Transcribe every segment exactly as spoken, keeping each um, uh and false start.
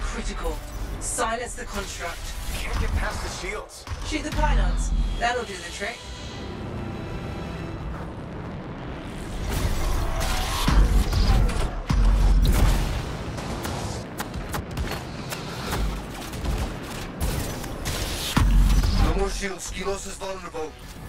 critical. Silence the construct. Can't get past the shields. Shoot the pylons. That'll do the trick. No more shields. Skilos is vulnerable.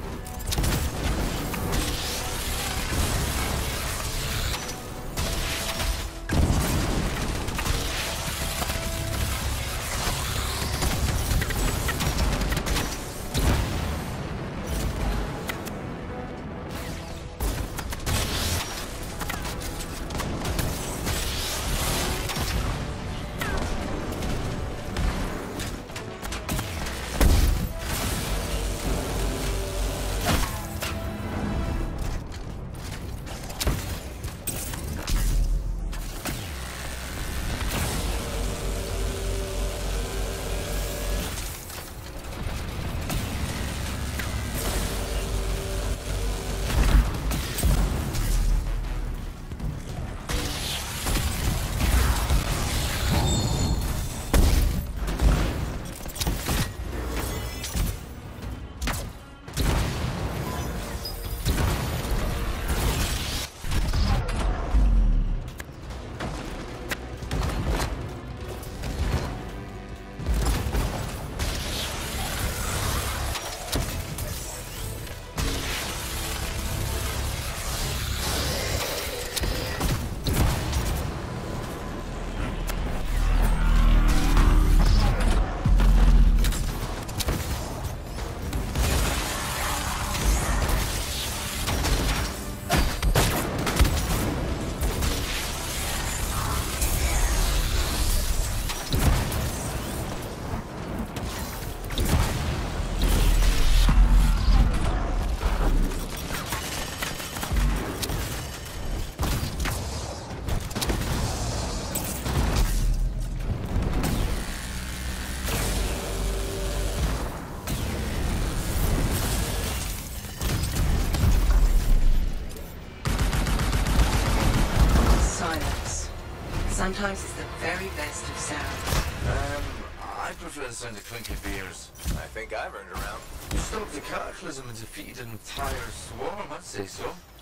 Sometimes it's the very best of sounds. Um, I prefer the sound of clinking beers. I think I've earned around. You stoked the cataclysm and defeated an entire swarm, I'd say so.